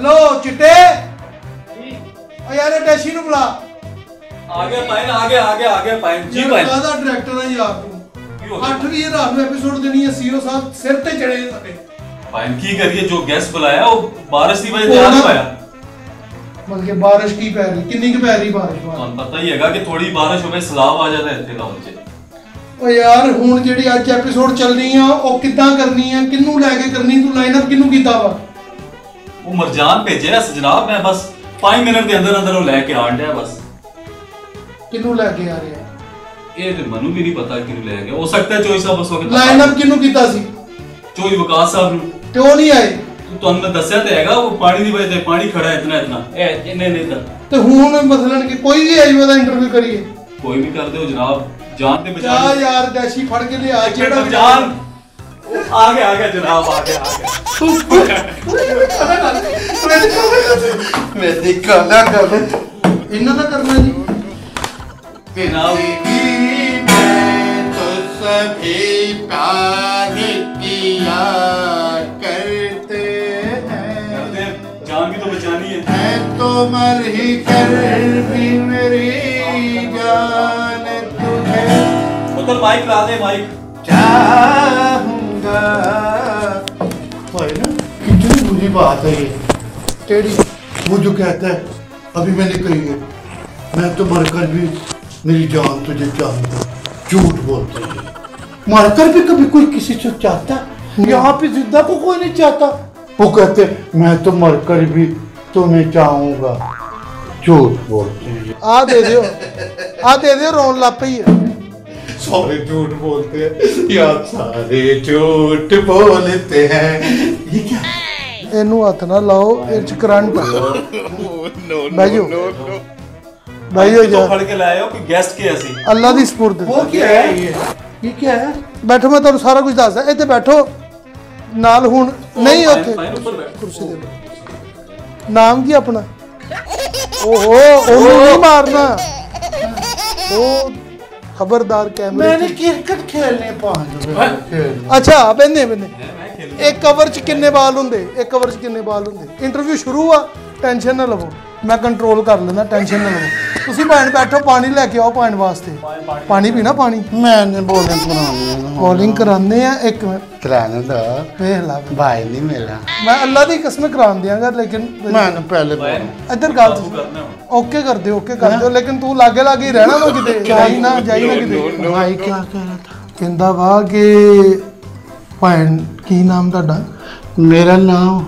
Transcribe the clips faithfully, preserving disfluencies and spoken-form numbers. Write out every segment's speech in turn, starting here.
Hello चिट्टे यार डैशी नु बुला आगे पाइन आगे आगे आगे पाइन जी पाइन ज्यादा डायरेक्टर है यार तू आठवीं रात में एपिसोड देनी है सीओ साहब सिर ते चढ़े साडे पाइन की करिए जो गेस्ट बुलाया वो बारिश की वजह से आ नहीं पाया मतलब कि बारिश की पै रही कितनी की पै रही बारिश ਤੁਹਾਨੂੰ ਪਤਾ ਹੀ ਹੈਗਾ ਕਿ ਥੋੜੀ ਬਾਰਿਸ਼ ਹੋਵੇ ਸਲਾਬ ਆ ਜਾਂਦਾ ਇੱਥੇ ਲਾਹੌਰ 'ਚ ਓ ਯਾਰ ਹੁਣ ਜਿਹੜੀ ਅੱਜ ਐਪੀਸੋਡ ਚੱਲਣੀ ਆ ਉਹ ਕਿੱਦਾਂ ਕਰਨੀ ਆ ਕਿੰਨੂੰ ਲੈ ਕੇ ਕਰਨੀ ਤੂੰ ਲਾਈਨ ਅਪ ਕਿੰਨੂੰ ਕੀਤਾ ਵਾ ਉਹ ਮਰਜਾਨ ਭੇਜਿਆ ਜਨਾਬ ਮੈਂ ਬਸ पाँच मिनट के अंदर अंदर वो लेके आन दिया बस किन्नू लेके आ रहे हैं ये तो मनु भी नहीं पता किन्नू ले गया हो सकता है चोई साहब उस वक्त लाइन अप किन्नू कीता सी चोई वकास साहब ने ते वो नहीं आए तो तुमने दसया तो हैगा वो पानी दी वजह से पानी खड़ा है इतना इतना ए इन्ने नहीं था ते हुन मसलन कि कोई भी आई ओदा इंटरव्यू करिए कोई भी कर दो जनाब जान ते बचा जा यार डैशी फड़ के ले आ जेड़ा जान आगे आगे जनाब आगे आगे मैं निकाला कर इन्ना ना करना जी जनाब मैं तो सभी प्यार किया करते हैं जान भी तो बचानी है मैं तो मर ही कर भी मेरी जान तुझे उधर माइक ला दे माइक चाहूंगा भाई ना कितनी बुरी बात है ये टेढ़ी वो जो कहता है अभी मैंने कही है मैं तो मरकर भी मेरी जान तुझे चाहूंगा झूठ बोलते हैं मरकर भी कभी कोई किसी से चाहता यहाँ पे जिंदा को कोई नहीं चाहता वो कहते मैं तो मरकर भी तुम्हें चाहूंगा झूठ बोलते हैं आ दे दो आ दे दो रोन ला पई है सारे झूठ बोलते हैं यार सारे झूठ बोलते हैं ये क्या इनू हथ ना लाओ इच करंट भाईओ भाईओ तो फड़ के लाए हो कि गेस्ट के ऐसी अल्लाह दी सुपुर्द वो क्या है ये ये क्या है बैठो मैं ਤੁਹਾਨੂੰ ਸਾਰਾ ਕੁਝ ਦੱਸਦਾ ਇੱਥੇ ਬੈਠੋ ਨਾਲ ਹੁਣ ਨਹੀਂ ਉੱਥੇ ਕੁਰਸੀ ਦੇ ਨਾਮ ਕੀ ਆਪਣਾ ओहो ओहो नहीं मारना ओ खबरदार कैमरे मैंने क्रिकेट खेलने पांच अच्छा बंदे बंदे एक कवर च किन्ने बाल हुंदे एक कवर च किन्ने बाल हुंदे इंटरव्यू शुरू हुआ टेंशन ना लवो मैं कंट्रोल कर लेना टेंशन ना लवो तुसी भैन बैठो पानी लेके आओ पानी वास्ते पानी पीना पानी मैंने बॉलिंग करानी बॉलिंग कराने हैं एक मिनट कराने दो देख ला भाई नहीं मिला मैं अल्लाह दी कसम करान दियांगा लेकिन मैंने पहले इधर गल ओके कर दे ओके कर दे लेकिन तू लागे लागे ही रहना ना किते जाई ना जाई ना किते भाई क्या कह रहा था कहंदा वा कि भैन की नाम ਤੁਹਾਡਾ मेरा नाम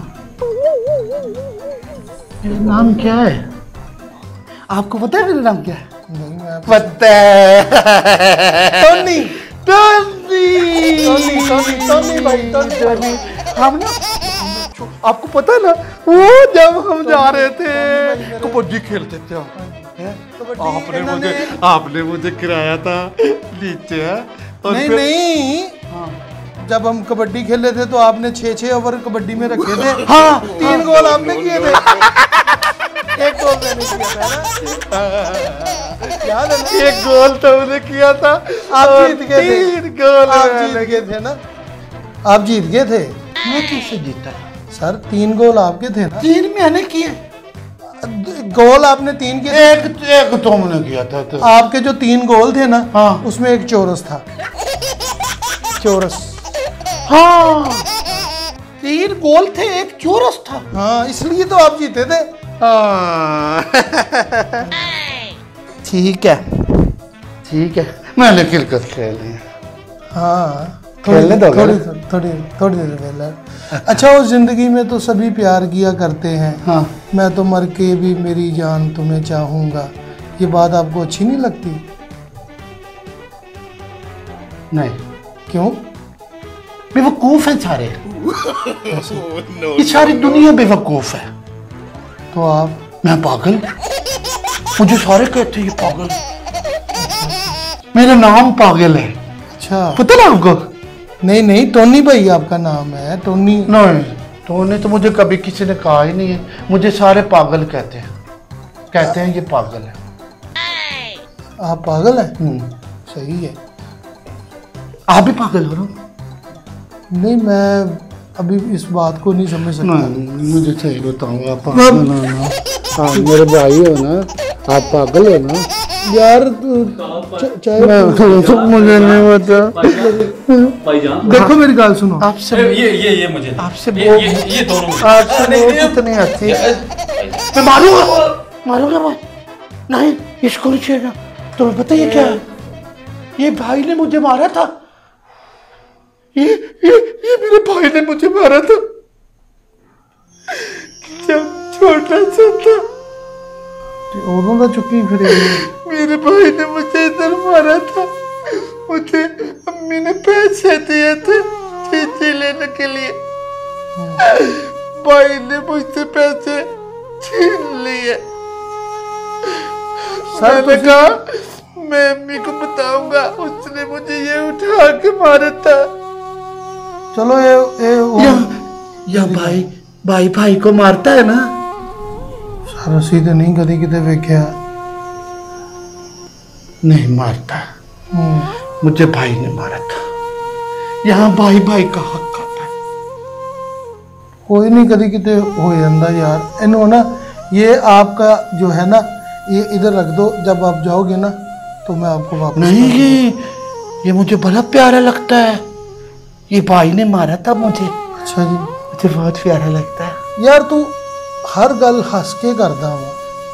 मेरा नाम क्या है आपको पता है मेरा नाम क्या है नहीं पता है Tony Tony Tony Tony Tony भाई टोनी हम ना आपको पता है ना वो जब हम जा रहे थे कबड्डी खेलते थे आपने मुझे आपने मुझे किराया था नीचे है नहीं नहीं जब हम कबड्डी खेले थे तो आपने छह छह ओवर कबड्डी में रखे थे हाँ तीन गोल आपने किए थे एक गोल मैंने किया था ना याद है ना एक गोल तो मैंने किया था आप जीत गए थे तीन गोल आप जीत गए थे ना आप जीत गए थे मैं कैसे जीता सर तीन गोल आपके थे ना तीन मैंने किए गोल आपने तीन किए एक एक तुमने किया था तो आपके जो तीन गोल थे ना हाँ उसमें एक चौरस था चौरस हाँ तीन गोल थे एक चौरस था हाँ इसलिए तो आप जीते थे ठीक है ठीक है मैंने क्रिकेट खेल लिया हाँ खेलने दो थोड़ी थोड़ी थोड़ी देर पहले अच्छा उस जिंदगी में तो सभी प्यार किया करते हैं हाँ मैं तो मर के भी मेरी जान तुम्हें चाहूंगा ये बात आपको अच्छी नहीं लगती नहीं क्यों बेवकूफ है सारे ये सारी दुनिया बेवकूफ है तो आप मैं पागल मुझे सारे कहते हैं ये पागल मेरा नाम पागल है अच्छा पता ना आपको नहीं नहीं टोनी भाई आपका नाम है टोनी नहीं टोनी तो मुझे कभी किसी ने कहा ही नहीं है मुझे सारे पागल कहते हैं कहते हैं ये पागल है आप पागल हैं सही है आप भी पागल हो ना नहीं मैं अभी इस बात को नहीं समझ सकता। मुझे सही बताओ, आप पागल हो ना? आप मेरे भाई हो ना? आप पागल हो ना यार? चाहे मुझे नहीं पता। भाईजान देखो मेरी गाल सुनो, आपसे ये ये ये मुझे आपसे ये वो ये, ये दोनों आपसे वो कितनी अच्छी। मैं मारूंगा मारूंगा मैं। नहीं इसको नहीं छेड़ना। तुम्हें पता ये क्या है? ये भाई ने मुझे मारा था। ये ये ये मेरे भाई ने मुझे मारा था जब छोटा सा था। उन्हों का चुकी फिर मेरे भाई ने मुझे इधर मारा था। मुझे अम्मी ने पैसे दिए थे चीची लेने के लिए। भाई ने मुझसे पैसे छीन लिए। मैंने कहा मैं अम्मी को बताऊंगा, उसने मुझे ये उठा के मारा था। चलो ये ये या, या भाई भाई भाई को मारता है ना? सारा सीधे नहीं कभी किते वेख्या। नहीं मारता। मुझे भाई ने मारा था। यहाँ भाई भाई का हक आता है। कोई नहीं कभी किते हो जाता यार। इन्हों ना ये आपका जो है ना ये इधर रख दो। जब आप जाओगे ना तो मैं आपको वापस नहीं। ये ये मुझे बड़ा प्यारा लगता है। ये भाई ने मारा था मुझे। अच्छा जी, मुझे बहुत प्यारा लगता है। यार तू हर गल हंस के करदा वा।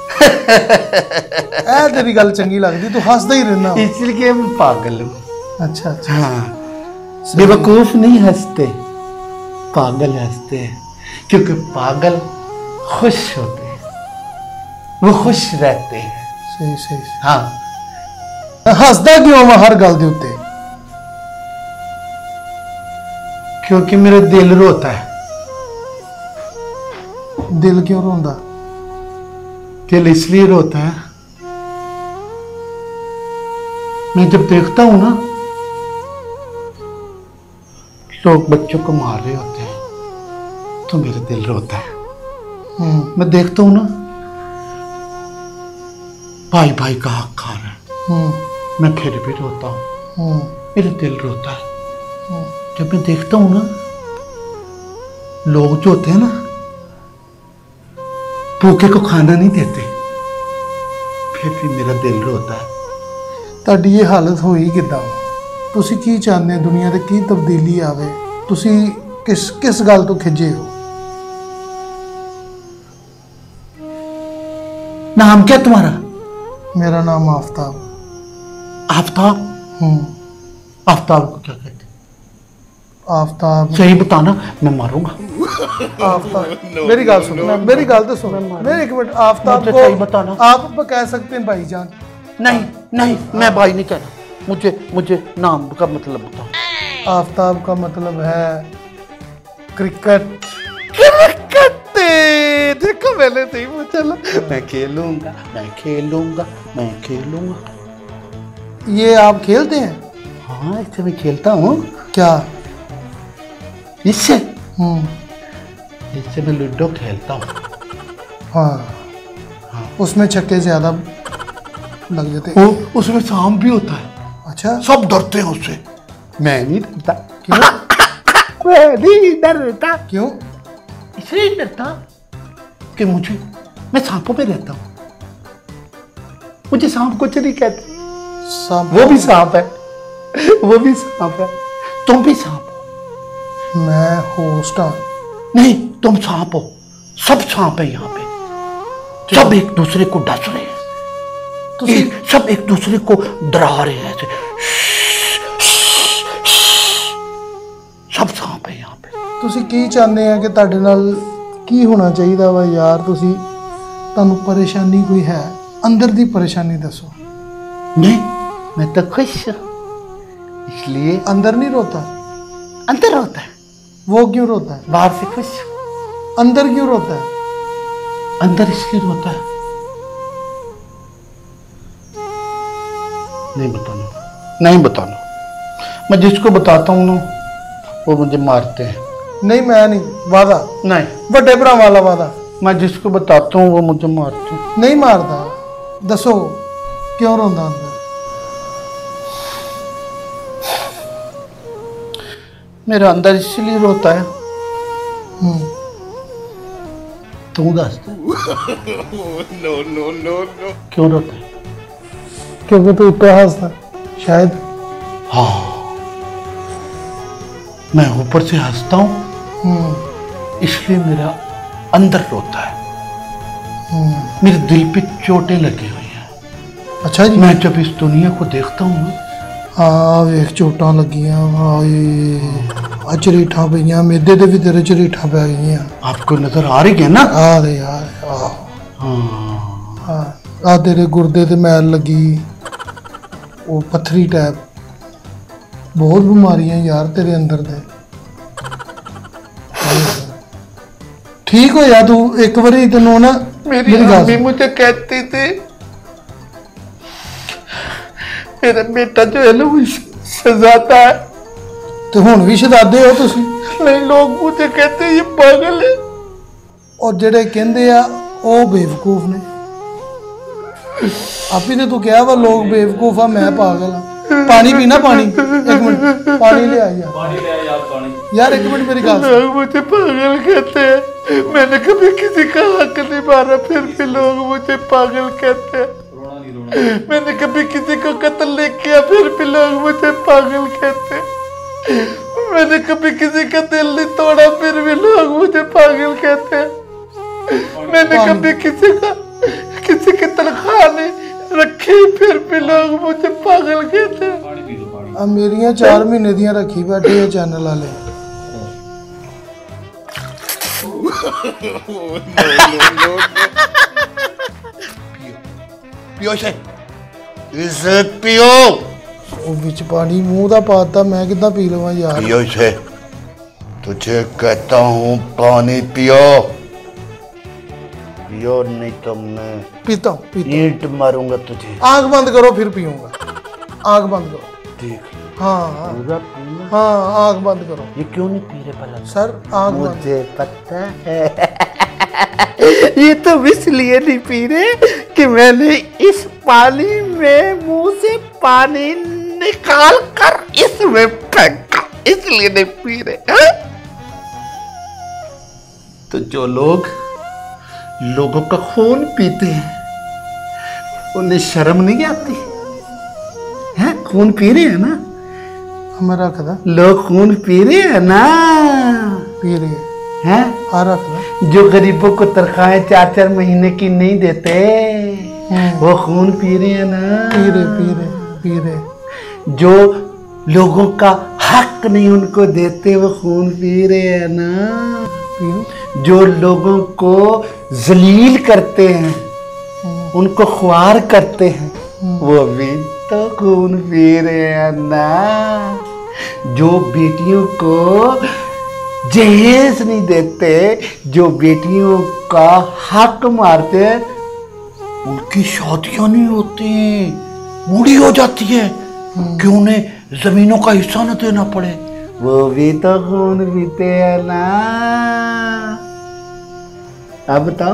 ऐ तेरी गल चंगी लगती, तू हंसदा ही रहना। इसलिए मैं पागल हूँ। अच्छा अच्छा हाँ, बेवकूफ नहीं हंसते, पागल हंसते हैं। क्योंकि पागल खुश होते हैं, वो खुश रहते हैं। सही सही हाँ। हंसदा क्यों मैं हर गल दे उत्ते? क्योंकि मेरा दिल रोता है। दिल क्यों रोंदा? दिल इसलिए रोता है, मैं जब देखता हूं ना लोग बच्चों को मार रहे होते हैं तो मेरा दिल रोता है। मैं देखता हूं ना भाई भाई का हक खा रहा है, मैं फिर भी रोता हूं, मेरा दिल रोता है। जब मैं देखता हूं ना लोग जो होते हैं ना भूखे को खाना नहीं देते, फिर भी मेरा दिल रोता है। ਤੁਹਾਡੀ ਇਹ ਹਾਲਤ ਹੋਈ ਕਿਦਾਂ? ਤੁਸੀਂ ਕੀ ਚਾਹੁੰਦੇ ਹੋ ਦੁਨੀਆ ਤੇ ਕੀ ਤਬਦੀਲੀ ਆਵੇ? ਤੁਸੀਂ ਕਿਸ ਕਿਸ ਗੱਲ ਤੋਂ ਖਿਜੇ ਹੋ? नाम क्या तुम्हारा? मेरा नाम आफ्ताब। आफ्ताब? हम्म। आफ्ताब को क्या कहते? आफ्ताब सही बताना, मैं मारूंगा। आफ्ताब मेरी गाल सुनो, मेरी गाल तो सुनो। मेरे एक मिनट, आफ्ताब को सही बताना। आप कह सकते हैं भाईजान। नहीं नहीं, मैं भाई नहीं कहना, मुझे मुझे नाम का मतलब बताओ। आफ्ताब का मतलब है क्रिकेट। क्रिकेट देखो मैंने नहीं पूछा। मैं खेलूंगा मैं खेलूंगा मैं खेलूंगा। ये आप खेलते हैं? हाँ इससे मैं खेलता हूँ। क्या? इससे? हम्म। इससे मैं लूडो खेलता हूँ। हाँ हाँ, उसमें छक्के ज्यादा लग जाते हैं। वो उसमें सांप भी होता है। अच्छा, सब डरते हैं उससे। मैं नहीं डरता। क्यों? मैं नहीं डरता। क्यों? इसलिए डरता कि मुझे मैं सांपों में रहता हूँ, मुझे सांप कुछ नहीं कहते। सांप वो भी सांप है, वो भी सांप है, तुम भी सांप हो। मैं होस्ट हूँ। नहीं, तुम सांप हो, सब सांप है यहाँ पे, सब एक दूसरे को डस रहे हैं, तो एक, सब एक दूसरे को डरा रहे हैं ऐसे। सब सांप है यहाँ पे। ਤੁਸੀਂ ਕੀ ਚਾਹੁੰਦੇ ਆ ਕਿ ਤੁਹਾਡੇ ਨਾਲ ਕੀ ਹੋਣਾ ਚਾਹੀਦਾ ਵਾ ਯਾਰ? ਤੁਸੀਂ ਤੁਹਾਨੂੰ ਪਰੇਸ਼ਾਨੀ ਕੋਈ ਹੈ? अंदर दी परेशानी दसो। नहीं, मैं तो खुश हूँ, इसलिए। अंदर नहीं रोता? अंदर रोता है। वो क्यों रोता है? बाहर से खुश। अंदर क्यों रोता है? अंदर इसलिए रोता है, नहीं बताना नहीं बताना। मैं जिसको बताता हूँ ना वो मुझे मारते हैं। नहीं मैं नहीं, वादा नहीं, बड़े भरा वाला वादा। मैं जिसको बताता हूँ वो मुझे मारते हैं। नहीं मारता। दसो क्यों रोंदा अंदर? मेरा अंदर इसलिए रोता है तू दस नो नो नो नो क्यों रोता है? क्योंकि तू ऊपर हंसता शायद। हाँ, मैं ऊपर से हंसता हूँ इसलिए मेरा अंदर रोता है। मेरे दिल पे चोटें लगी हुई हैं। अच्छा जी। मैं जब इस दुनिया को देखता हूँ ना, हाँ वेख चोटां लगियां, हाय झरीटां पईयां, मेदे दे भी तेरे झरीटां पै गईयां। आपको नजर आ रही है ना? आ रही यार। हाँ आ तेरे गुर्दे ते मैल लगी, वो पत्थरी टाइप, बहुत बीमारियां यार तेरे अंदर दे। ठीक हो या तू एक बारी तेनू ना मेरी मम्मी मुझे कहती थी मेरा बेटा जो है ना वो शहजादा है। तो हुण भी शहजादे हो तुसी? नहीं, लोग मुझे कहते हैं ये पागल है, और जेड़े कहंदे आ ओ बेवकूफ ने। आप ही ने तो क्या वा लोग बेवकूफ आ, मैं पागल हाँ। पानी पीना? पानी एक मिनट, पानी ले आइए। पानी ले यार, पानी यार। एक मिनट मेरी बात सुन। मुझे पागल कहते हैं, मैंने कभी किसी का हक नहीं मारा फिर भी लोग मुझे पागल कहते हैं। रोना नहीं, रोना। मैंने कभी किसी को कत्ल नहीं किया फिर भी लोग मुझे पागल कहते हैं। मैंने कभी किसी का दिल नहीं तोड़ा फिर भी लोग मुझे पागल कहते हैं। मैंने कभी किसी का किसी की तनख्वाह नहीं रखी फिर भी लोग मुझे पागल कहते हैं। पानी पी लो, पानी। अब मेरियां चार महीने दियां रखी बैठे है चैनल वाले। पियो से इसे पियो। वो बिच पानी मुंह दा पाता, मैं कितना पी लवां यार? पियो से, तुझे कहता हूँ पानी पियो। पियो नहीं तो मैं पीता हूँ, पीता ईंट मारूंगा तुझे। आंख बंद करो फिर पीऊंगा। आंख बंद करो। ठीक। हाँ हाँ पूरा पीना। हाँ, आंख बंद करो। ये क्यों नहीं पी रहे भला? सर आंख बंद। मुझे पता है ये तो इसलिए नहीं पी रहे कि मैंने इस पानी में मुंह से पानी निकाल कर इसमें फेंका, इसलिए नहीं पी रहे। हा? तो जो लोग लोगों का खून पीते हैं उन्हें शर्म नहीं आती है? खून पी रहे हैं ना? हमें रख दा। लोग खून पी रहे हैं ना? पी रहे हैं हैं? हाँ रख दा। जो गरीबों को तनख्वाहें चार चार महीने की नहीं देते वो खून पी रहे हैं ना? पी रहे पी रहे पी रहे। जो लोगों का हक नहीं उनको देते वो खून पी रहे हैं ना? पी रहे। जो लोगों को जलील करते हैं, उनको ख्वार करते हैं, वो भी तो खून पी रहे हैं ना? जो बेटियों को जहेज नहीं देते, जो बेटियों का हक मारते हैं, उनकी शादियां नहीं होती, बूढ़ी हो जाती है कि उन्हें जमीनों का हिस्सा न देना पड़े, वो भी तो खून पीते हैं ना? आप बताओ।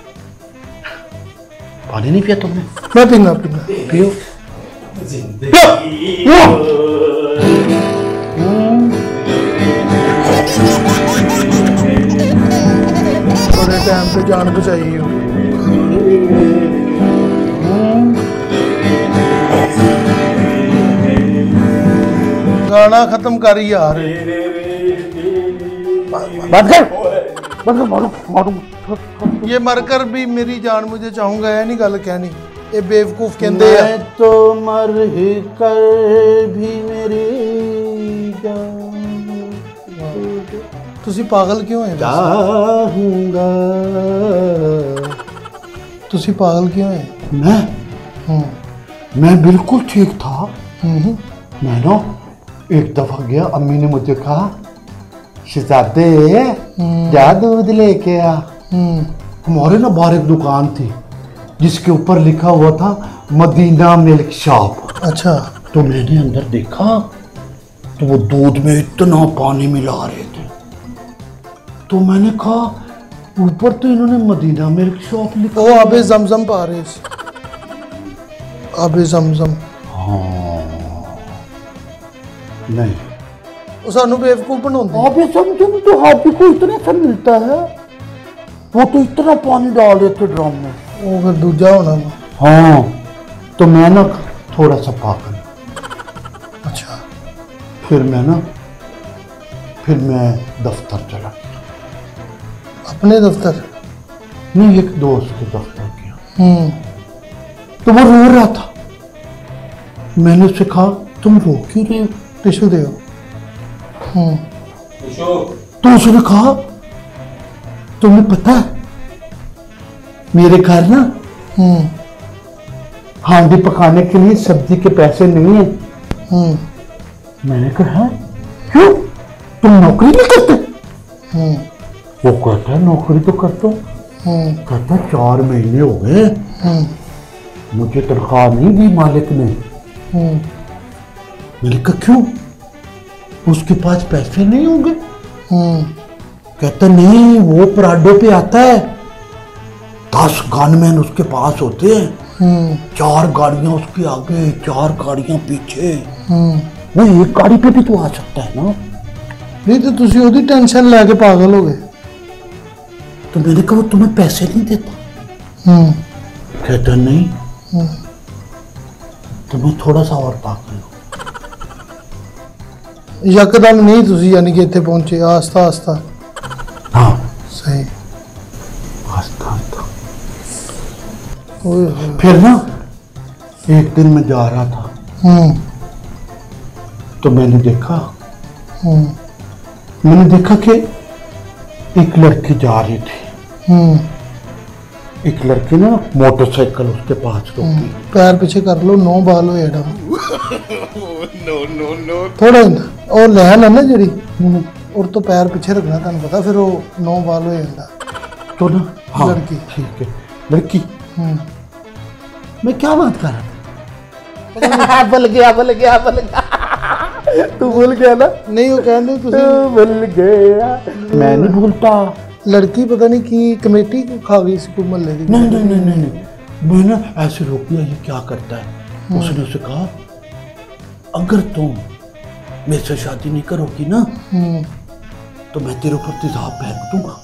पानी नहीं पिया तुमने? मैं पीना पीना पियो। थोड़े टाइम पे जान बचाई हो। गाना खत्म कर यार। बंद कर, बंद कर, मारू मारू। ये मरकर भी मेरी जान मुझे चाहूंगा, है नहीं गल कहनी। ये बेवकूफ कहंदे मैं तो मर ही कर भी मेरी जान। तुसी पागल क्यों है? चाहूंगा। तुसी पागल क्यों है? मैं हम्म मैं बिल्कुल ठीक था। हम्म मैं ना एक दफा गया, अम्मी ने मुझे कहा शहजादे जा दूध लेके आ। हम्म हमारे ना बाहर एक दुकान थी जिसके ऊपर लिखा हुआ था मदीना मिल्क शॉप। अच्छा। तो मैंने अंदर देखा तो वो दूध में इतना पानी मिला रहे थे, तो मैंने कहा ऊपर तो इन्होंने मदीना मिल्क शॉप लिखा। ओ आबे जमजम पा रहे थे। आबे जमजम। हाँ नहीं, वो सानू बेवकूफ बनाते। आप ये समझो ना, तो हाथी को इतना सा मिलता है, वो तो इतना पानी डाल रहे थे ड्रम में। वो फिर दूजा होना वो। हाँ, तो मैं ना थोड़ा सा पागल। अच्छा। फिर मैं ना फिर मैं दफ्तर चला गया। अपने दफ्तर? नहीं, एक दोस्त के दफ्तर गया। हम्म। तो वो रो रहा था। मैंने उससे कहा, तुम रो क्यों रहे हो? टिश्यू दे। हम्म। तो उसने कहा, तुम्हें पता है मेरे घर ना हम्म। हांडी पकाने के लिए सब्जी के पैसे नहीं है। हम्म। मैंने कहा, है क्यों, तुम नौकरी नहीं करते? हम्म। वो कहता है, नौकरी तो करता हूँ। हम्म। कहता, चार महीने हो गए हम्म। मुझे तनख्वाह नहीं दी मालिक ने। हम्म। मैंने कहा, क्यों, उसके पास पैसे नहीं होंगे? हम्म। कहता, नहीं, वो पराडो पे आता है, दस गनमैन उसके पास होते हैं, हम्म। चार गाड़ियां उसके आगे, चार गाड़ियां पीछे। हम्म। वो एक गाड़ी पे भी तो आ सकता है ना। नहीं तो तुसी ओदी टेंशन लेके पागल हो गए। तो मैंने कहा, वो तुम्हें पैसे नहीं देता? हम्म। कहता, नहीं, हम्म। तुम्हें थोड़ा सा और पागल हो। यकदम नहीं तुसी यानी कि इतने पहुंचे, आस्ता आस्ता। हाँ, सही। आस्ता आस्ता। ओए होए। फिर ना एक दिन मैं जा रहा था, हम्म। तो मैंने देखा हम्म। मैंने देखा कि एक लड़की जा रही थी। हम्म। एक लड़की ना मोटरसाइकिल उसके पास रोकी। पैर पीछे कर लो, नौ बाल हो एडा। No no no. थोड़ा और लहन है ना जड़ी, और तो पैर पीछे रखना, तुम पता, फिर वो नौ बाल हो जाता। तो ना, हाँ, लड़की। ठीक है, लड़की। हम्म। मैं क्या बात कर रहा था? बल गया बल गया बल गया। तू भूल गया ना? नहीं वो कहते तुसी भूल गया। मैं नहीं भूलता। लड़की पता नहीं की कमेटी खा गई इसको मोहल्ले की। नहीं नहीं नहीं नहीं नहीं, मैं ना ऐसे रोक दिया, ये क्या करता है। उसने उसे कहा, अगर तुम मेरे से शादी नहीं करोगी ना, हम्म। तो मैं तेरे ऊपर तेजाब फेंक दूंगा।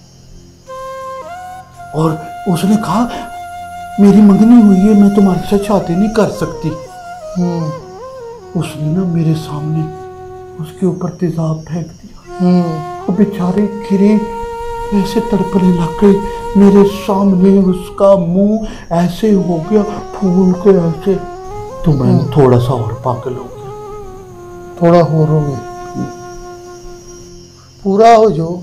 और उसने कहा, मेरी मंगनी हुई है, मैं तुम्हारे साथ शादी नहीं कर सकती। हम्म। उसने ना मेरे सामने उसके ऊपर तेजाब फेंक दिया। हम्म। बेचारे गिरे, ऐसे तड़पने लग गए मेरे सामने। उसका मुंह ऐसे हो गया फूल के ऐसे। तो मैं थोड़ा सा और पागल हो गया। थोड़ा और हो गए, पूरा हो जो।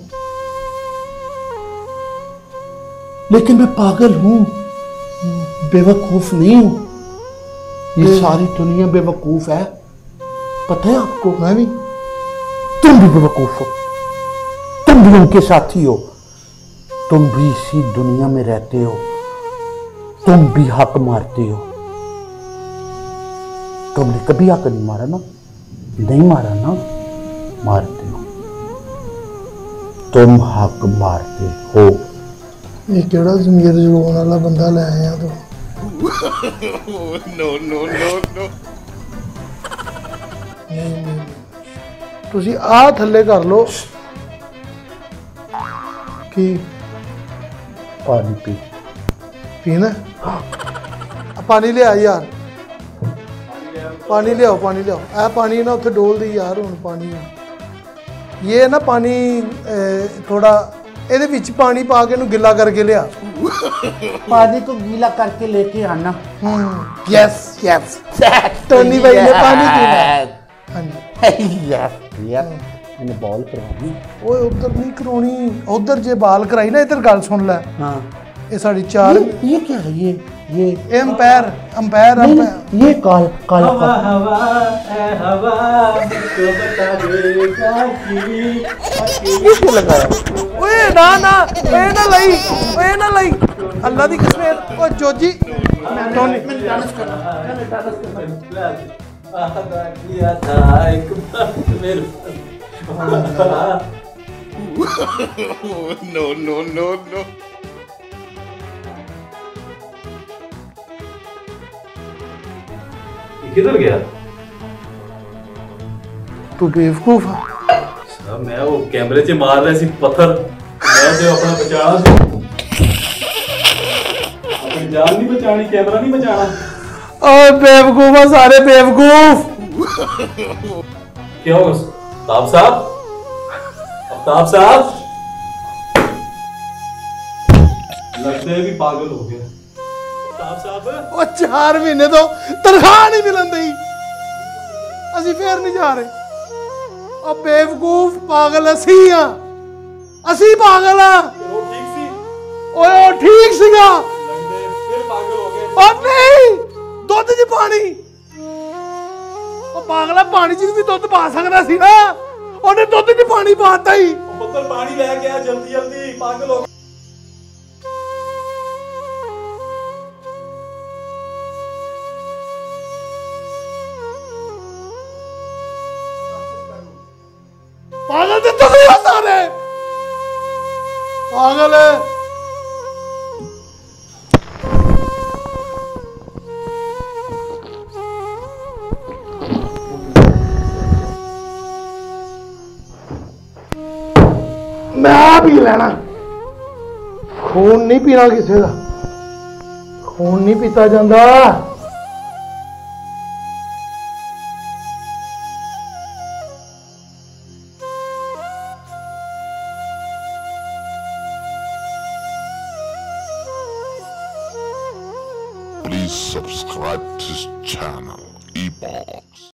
लेकिन मैं पागल हूं, बेवकूफ नहीं हूं। ये सारी दुनिया बेवकूफ है, पता है आपको? मैं भी। तुम भी बेवकूफ हो, तुम भी उनके साथी हो, तुम भी इसी दुनिया में रहते हो, तुम भी हक मारते हो। तुमने कभी हक नहीं मारा ना? नहीं मारा ना? मारते हो, तुम हक मारते हो। ये केड़ा जमीर जुड़ाने वाला बंदा ले आया तू? No no no no. नहीं नहीं, तुसी आ थल्ले कर लो कि पानी पी। पीना है? आ पानी ले आ यार, पानी ले आओ, पानी ले आओ। आ पानी ना उत्थे डोल दी यार हुण पानी। ये ना पानी ए, थोड़ा ਇਹਦੇ ਵਿੱਚ ਪਾਣੀ ਪਾ ਕੇ ਇਹਨੂੰ ਗਿੱਲਾ ਕਰਕੇ ਲਿਆ। पानी को गीला करके लेके आना। यस यस, टोनी भाई ने पानी पीना। हाँ जी, यस यस, मैंने बॉल करवानी। ओए उधर नहीं करवानी, उधर जे बाल कराई ना, इधर गल सुन ले। हाँ, ये साड़ी चार, ये, ये क्या है? ये ये ये अंपायर अंपायर नहीं, अंपायर ये काल काल हवा हवा ए हवा मुझको बता देगा कि किसने लगाया? ओए ना ना, ए ना लई, ओए ना लई, अल्लाह दी कसम। ओ जोजी टोनी, मैंने डांस करना, मैंने डांस करना आदा किया था एक बार मेरे नो नो नो नो। किधर गया? तू बेवकूफ है। साहब मैं वो कैमरे से मार रहे सी पत्थर, मैं तो अपना बचाना सी, अपनी जान नहीं बचानी, कैमरा नहीं बचाना। ओए बेवकूफ है सारे बेवकूफ। क्या होगा आफ्ताब साहब? आफ्ताब साहब लगता है भी पागल हो गया। आफ्ताब साहब ओ चार महीने तो तनख्वाह नहीं मिलन दी, ਅਸੀਂ ਫੇਰ ਨਹੀਂ ਜਾ ਰਹੇ। ਉਹ ਬੇਵਕੂਫ ਪਾਗਲ ਅਸੀਂ ਆ, ਅਸੀਂ ਪਾਗਲ ਆ। वो ठीक सी ਓਏ ਉਹ ਠੀਕ ਸੀਗਾ। लगते हैं फिर पागल हो गए। ਉਹ ਨਹੀਂ, ਦੁੱਧ 'ਚ ਪਾਣੀ। ਉਹ ਪਾਗਲਾ ਪਾਣੀ 'ਚ ਵੀ ਦੁੱਧ ਪਾ ਸਕਦਾ ਸੀ ਨਾ, ਉਹਨੇ ਦੁੱਧ 'ਚ ਪਾਣੀ ਪਾਤਾ ਹੀ। वो पुत्र पानी लेके आ जल्दी जल्दी, पागल हो गए। पागल तो तुम ही हो सारे, पागल है। मैं आ पी लेना, खून नहीं पीना किसी का, खून नहीं पीता जाता। Please subscribe to this channel, E-Box.